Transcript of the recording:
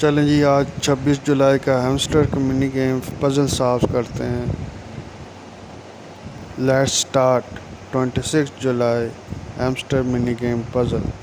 चलें जी, आज 26 जुलाई का हैमस्टर का मिनी गेम पज़ल सॉल्व करते हैं। Let's start 26 July hamster mini game puzzle.